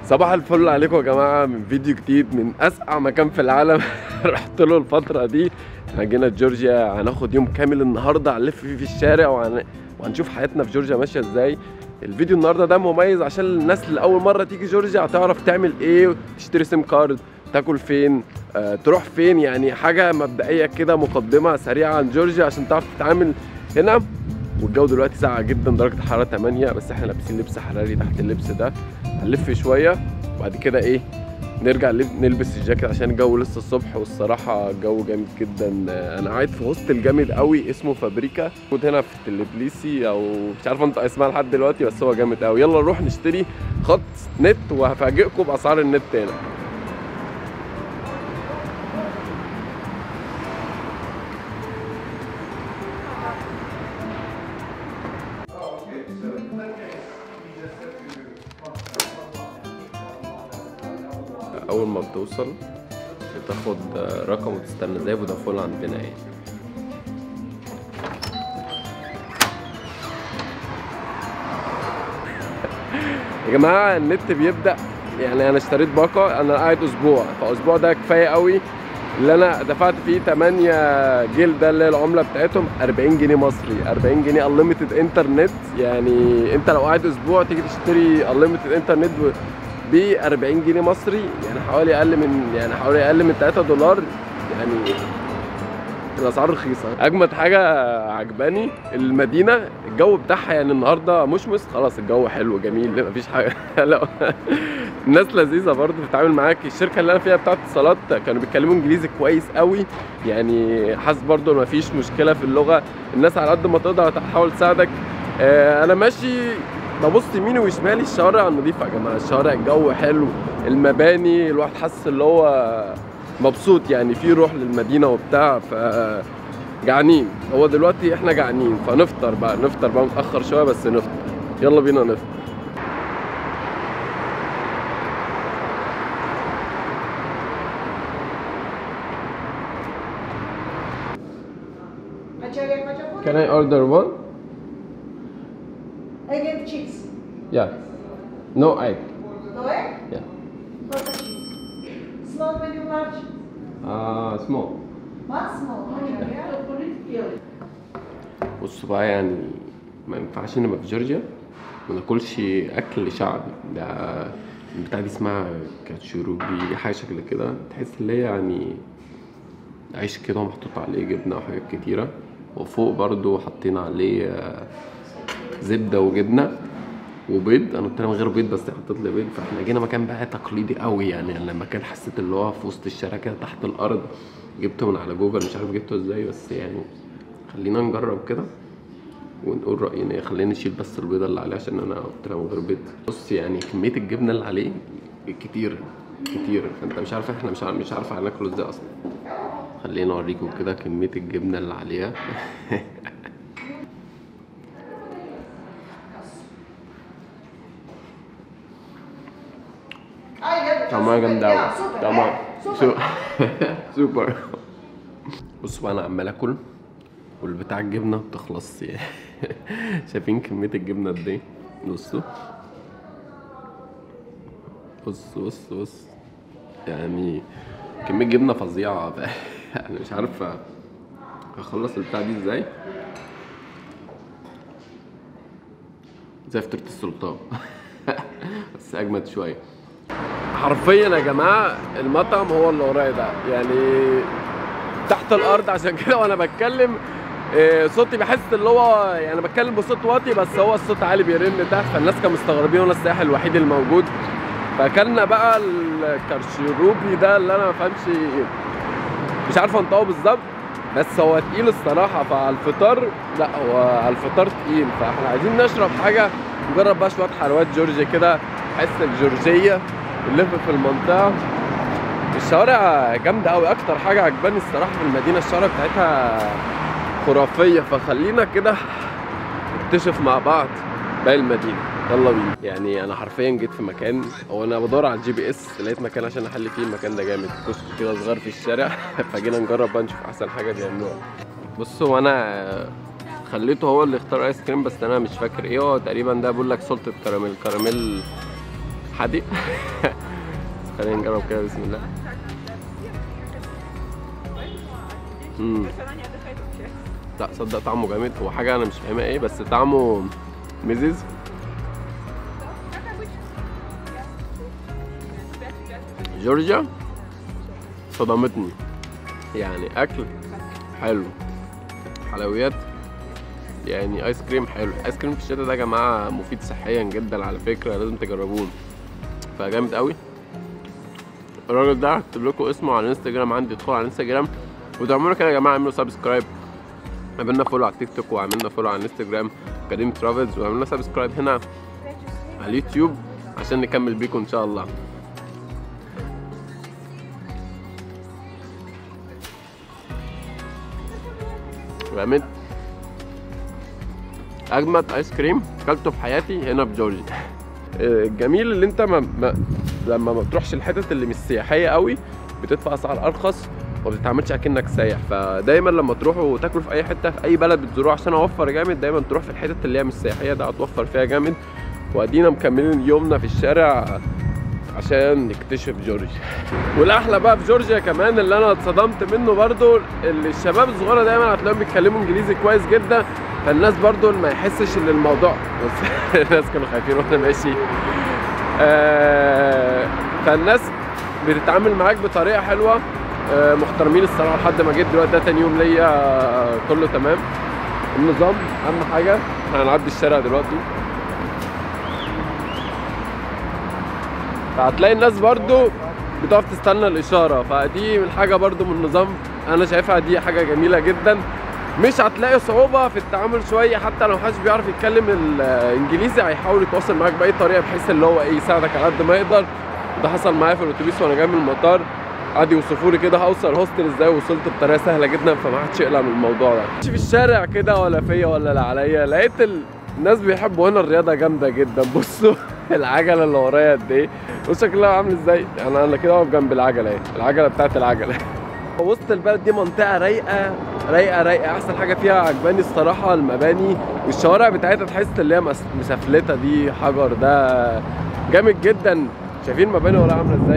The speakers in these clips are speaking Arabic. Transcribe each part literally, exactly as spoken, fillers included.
صباح الفل عليكم يا جماعه من فيديو جديد من اسقع مكان في العالم. رحت له الفتره دي. احنا جينا جورجيا، هناخد يوم كامل النهارده هنلف فيه في الشارع وهن... وهنشوف حياتنا في جورجيا ماشيه ازاي. الفيديو النهارده ده مميز عشان الناس اللي اول مره تيجي جورجيا هتعرف تعمل ايه، تشتري سيم كارد، تاكل فين، آه، تروح فين، يعني حاجه مبدئيه كده، مقدمه سريعه عن جورجيا عشان تعرف تتعامل هنا. والجو دلوقتي ساقع جدا، درجه الحراره تمانية، بس احنا لابسين لبس حراري تحت اللبس ده. هنلف شويه وبعد كده ايه نرجع نلبس الجاكيت عشان الجو لسه الصبح، والصراحه الجو جامد جدا. انا قاعد في هوستل جامد قوي اسمه فابريكا، موجود هنا في التلبليسي او مش عارف انطق اسمها لحد دلوقتي، بس هو جامد قوي. يلا نروح نشتري خط نت وهفاجئكم باسعار النت هنا. اول ما بتوصل بتاخد رقم وتستنى زي فودافون عندنا ايه. يا جماعه النت بيبدا، يعني انا اشتريت باقه، انا قاعد اسبوع، فاسبوع ده كفايه قوي. اللي انا دفعت فيه تمانية جيل ده اللي هي العمله بتاعتهم أربعين جنيه مصري، أربعين جنيه انليمتد انترنت. يعني انت لو قاعد اسبوع تيجي تشتري انليمتد انترنت ب أربعين جنيه مصري، يعني حوالي اقل من يعني حوالي اقل من تلاتة دولار. يعني الاسعار رخيصه. اجمد حاجه عجباني المدينه، الجو بتاعها، يعني النهارده مشمس خلاص، الجو حلو جميل مفيش حاجه. لا الناس لذيذه برضه بتتعامل معاك. الشركه اللي انا فيها بتاعت اتصالات كانوا بيتكلموا انجليزي كويس قوي، يعني حاسس برضه ان مفيش مشكله في اللغه. الناس على قد ما تقدر هتحاول تساعدك. آه انا ماشي ببص يميني وشمالي، الشوارع نظيفه يا جماعه، الشوارع الجو حلو، المباني الواحد حاسس اللي هو مبسوط، يعني في روح للمدينه وبتاع. ف جعانين، هو دلوقتي احنا جعانين فنفطر بقى، نفطر بقى متاخر شويه بس نفطر. يلا بينا نفطر. Can I order one? Egg and cheese. Yeah. No egg. No egg? Yeah. What cheese? Small, medium, large? Uh, small. One small. Okay. بصوا بقى، يعني ما ينفعش نبقى في جورجيا ما ناكلش اكل شعبي. ده البتاع دي اسمها كاتشوروبي، حاجه شكل كده، تحس ان هي يعني عيش كده محطوط عليه جبنه وحاجات كتيره، وفوق برضو حاطين عليه زبده وجبنه وبيض. انا قلت لها من غير بيض بس حطيت لي بيض. فاحنا جينا مكان بقى تقليدي قوي، يعني انا لما كان حسيت اللي هو في وسط الشارع كده تحت الارض، جبته من على جوجل، مش عارف جبته ازاي، بس يعني خلينا نجرب كده ونقول راينا. خلينا نشيل بس البيضه اللي عليه عشان انا قلت لها من غير بيض. بص يعني كميه الجبنه اللي عليه كتير كتير، فانت مش عارف احنا مش عارف مش عارف هناكله ازاي اصلا. خلينا اوريكم كده كميه الجبنه اللي عليها. طعمها جامد اوي، طعمها سوبر. بصوا بقى انا عمال اكل والبتاع الجبنه بتخلص يعني. شايفين كميه الجبنه قد ايه؟ بصوا بص بص بص يعني كميه جبنه فظيعه. انا مش عارف اخلص البتاع دي ازاي، زي فطيره السلطان. بس اجمد شويه. حرفيا يا جماعه المطعم هو اللي ورايا ده، يعني تحت الارض، عشان كده وانا بتكلم صوتي بحس اللي هو يعني بتكلم بصوت واطي، بس هو الصوت عالي بيرن تحت، فالناس كانوا مستغربين وانا السائح الوحيد الموجود. فاكلنا بقى الكرشروبي ده اللي انا ما فهمش، مش عارف انطقه بالظبط، بس هو تقيل الصراحه. فعلى الفطار، لا هو على الفطار تقيل، فاحنا عايزين نشرب حاجه، نجرب بقى شويه حلويات جورجيا كده، حس الجورجيه نلف في المنطقه. الشوارع جامده قوي، اكتر حاجه عجباني الصراحه في المدينه الشوارع بتاعتها خرافيه. فخلينا كده نكتشف مع بعض باقي المدينه. يلا بينا. يعني انا حرفيا جيت في مكان، هو انا بدور على الجي بي اس لقيت مكان عشان احل فيه. المكان ده جامد، كشك كده صغير في الشارع. فجينا نجرب بقى نشوف احسن حاجه بيعملوها. بصوا انا خليته هو اللي اختار ايس كريم، بس انا مش فاكر ايه هو، تقريبا ده بيقول لك سلطه كراميل. كراميل حادق. خلينا نجرب كده بسم الله. امم لا صدق طعمه جامد، هو حاجه انا مش فاهمها ايه بس طعمه مزز. جورجيا صدمتني، يعني اكل حلو، حلويات، يعني ايس كريم حلو. ايس كريم في الشتاء ده يا جماعه مفيد صحيا جدا على فكره، لازم تجربوه، فجامد قوي. الراجل ده هكتب لكم اسمه على الانستجرام عندي، ادخلوا على الانستجرام وتعملوا كده يا جماعه، اعملوا سبسكرايب، عملنا فولو على التيك توك وعملنا فولو على الانستجرام كريم ترافلز، وعملنا سبسكرايب هنا على اليوتيوب عشان نكمل بيكم ان شاء الله. جامد، اجمد ايس كريم اكلته في حياتي هنا في جورجيا. الجميل اللي انت ما ما لما ما بتروحش الحتت اللي مش سياحيه قوي بتدفع اسعار ارخص وما بتتعاملش اكنك سايح، فدايما لما تروحوا تاكلوا في اي حته في اي بلد بتزوروها عشان اوفر جامد، دايما تروح في الحتت اللي هي مش سياحيه، ده هتوفر فيها جامد. وادينا مكملين يومنا في الشارع عشان نكتشف جورجيا. والاحلى بقى في جورجيا كمان اللي انا اتصدمت منه برضو، اللي الشباب الصغيره دايما هتلاقيهم بيتكلموا انجليزي كويس جدا، فالناس برضو ما يحسش ان الموضوع بس الناس كانوا خايفين وانا ماشي. آه فالناس بتتعامل معاك بطريقه حلوه، آه محترمين الصراحه لحد ما جيت دلوقتي. ده تاني يوم ليا، آه كله تمام. النظام اهم حاجه. هنعدي الشارع دلوقتي فهتلاقي الناس برضو بتقف تستنى الاشاره، فدي من حاجه برضو من النظام انا شايفها دي حاجه جميله جدا. مش هتلاقي صعوبه في التعامل شويه، حتى لو محدش بيعرف يتكلم الانجليزي هيحاول يتواصل معاك باي طريقه بحيث اللي هو ايه يساعدك على قد ما يقدر. ده حصل معايا في الاتوبيس وانا جاي من المطار، قعدوا يوصفوا لي كده هوصل هوستل ازاي، وصلت بطريقه سهله جدا، فما حدش يقلق من الموضوع ده. مش في الشارع كده ولا فيا ولا لا عليا، لقيت الناس بيحبوا هنا الرياضه جامده جدا. بصوا العجله اللي ورايا قد ايه، بص شكلها عامل ازاي، يعني انا كده واقف جنب العجله اهي، العجله بتاعت العجله. وسط البلد دي منطقه رايقه رايقه رايقه، احسن حاجه فيها عجباني الصراحه المباني والشوارع بتاعتها، تحس اللي هي مسفلته دي حجر، ده جامد جدا. شايفين المباني ولا عامله ازاي،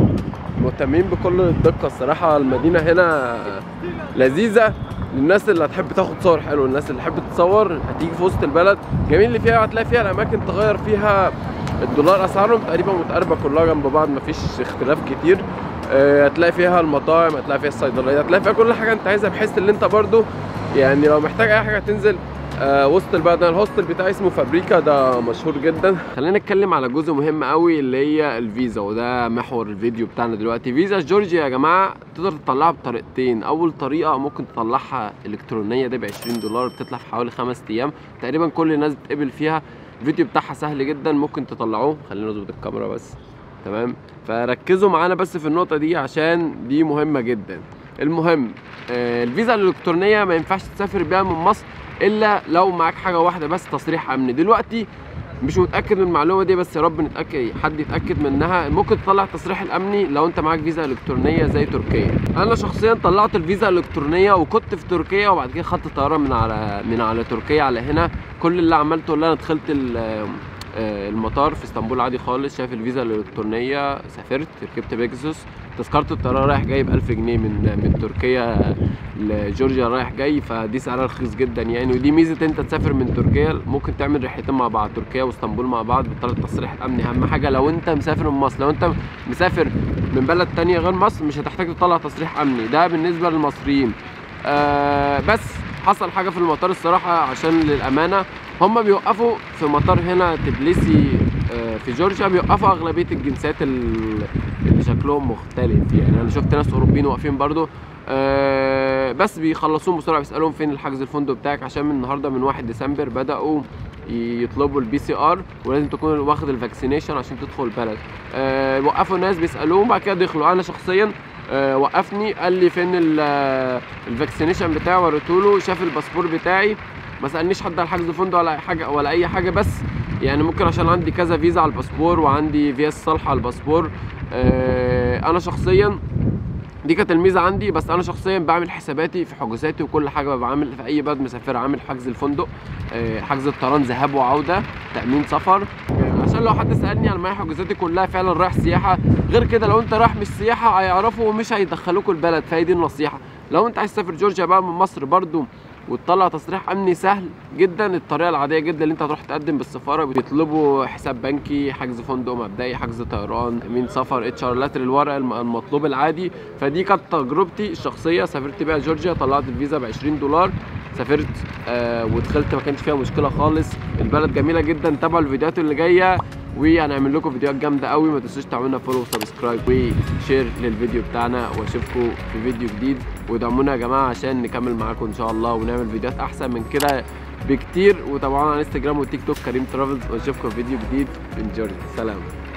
مهتمين بكل الدقه الصراحه. المدينه هنا لذيذه للناس اللي هتحب تاخد صور حلوه، الناس اللي تحب تتصور هتيجي في وسط البلد. جميل اللي فيها هتلاقي فيها الاماكن تغير فيها الدولار، اسعارهم تقريبا متقاربه كلها جنب بعض، مفيش اختلاف كتير. هتلاقي فيها المطاعم، هتلاقي فيها الصيدليات، هتلاقي فيها كل حاجه انت عايزها، بحيث ان انت برضو يعني لو محتاج اي حاجه تنزل آه وسط البلد. انا الهوستل بتاعي اسمه فابريكا، ده مشهور جدا. خلينا نتكلم على جزء مهم قوي اللي هي الفيزا، وده محور الفيديو بتاعنا دلوقتي. فيزا جورجيا يا جماعه تقدر تطلعها بطريقتين. اول طريقه ممكن تطلعها الكترونيه، ده ب عشرين دولار، بتطلع في حوالي خمس ايام تقريبا، كل الناس بتقبل فيها. الفيديو بتاعها سهل جدا، ممكن تطلعوه. خلينا نظبط الكاميرا بس، تمام. فركزوا معانا بس في النقطه دي عشان دي مهمه جدا. المهم آه الفيزا الالكترونيه ما ينفعش تسافر بيها من مصر الا لو معاك حاجه واحده بس، تصريح امني. دلوقتي مش متاكد من المعلومه دي، بس يا رب نتاكد، حد يتاكد منها. ممكن تطلع التصريح الامني لو انت معاك فيزا الكترونيه زي تركيا. انا شخصيا طلعت الفيزا الالكترونيه وكنت في تركيا، وبعد كده خدت طياره من على من على تركيا على هنا. كل اللي عملته اللي انا دخلت المطار في اسطنبول عادي خالص، شايف الفيزا الالكترونيه، سافرت، ركبت بيجاسوس، تذكره الطيران رايح جاي ب ألف جنيه من من تركيا لجورجيا رايح جاي، فدي سعرها رخيص جدا يعني. ودي ميزه انت تسافر من تركيا، ممكن تعمل رحلتين مع بعض، تركيا واسطنبول مع بعض بطلع التصريح الامني. اهم حاجه لو انت مسافر من مصر، لو انت مسافر من بلد تانية غير مصر مش هتحتاج تطلع تصريح امني، ده بالنسبه للمصريين. آه بس حصل حاجه في المطار الصراحه، عشان للامانه هم بيوقفوا في مطار هنا تبليسي في جورجيا، بيوقفوا اغلبيه الجنسيات اللي شكلهم مختلف. يعني انا شفت ناس اوروبيين واقفين برضو، بس بيخلصوهم بسرعه، بيسالوهم فين الحجز الفندق بتاعك، عشان من النهارده من واحد ديسمبر بداوا يطلبوا البي سي ار، ولازم تكون واخد الفاكسينيشن عشان تدخل البلد. وقفوا ناس بيسالوهم، بعد كده دخلوا. انا شخصيا أه وقفني قال لي فين الفاكسينيشن بتاعي، وريته له، شاف الباسبور بتاعي، ما سالنيش حد على حجز فندق ولا حاجه ولا اي حاجه، بس يعني ممكن عشان عندي كذا فيزا على الباسبور وعندي فيز صالحه على الباسبور. أه انا شخصيا دي كانت الميزه عندي، بس انا شخصيا بعمل حساباتي في حجوزاتي وكل حاجه، بعمل في اي بلد مسافر عامل حجز الفندق، أه حجز الطيران ذهاب وعوده، تامين سفر، عشان لو حد سالني انا معايا حجوزاتي كلها فعلا رايح سياحه. غير كده لو انت رايح مش سياحه هيعرفوا ومش هيدخلوكوا البلد، فهي دي النصيحه. لو انت عايز تسافر جورجيا بقى من مصر برضو وتطلع تصريح امني سهل جدا، الطريقه العاديه جدا اللي انت هتروح تقدم بالسفاره، بيطلبوا حساب بنكي، حجز فندق مبدئي، حجز طيران، امين سفر، اتش ار لاتر، الورق المطلوب العادي. فدي كانت تجربتي الشخصيه، سافرت بيها جورجيا، طلعت الفيزا ب عشرين دولار، سافرت آه ودخلت ما كانش فيها مشكله خالص. البلد جميله جدا. تابعوا الفيديوهات اللي جايه وهنعمل لكم فيديوهات جامده قوي. ما تنسوش تعملوا لنا فولو وسبسكرايب وشير للفيديو بتاعنا، واشوفكم في فيديو جديد. ودعمونا يا جماعه عشان نكمل معاكم ان شاء الله ونعمل فيديوهات احسن من كده بكتير. وطبعا على انستجرام وتيك توك كريم ترافلز، واشوفكم في فيديو جديد من جورجيا. سلام.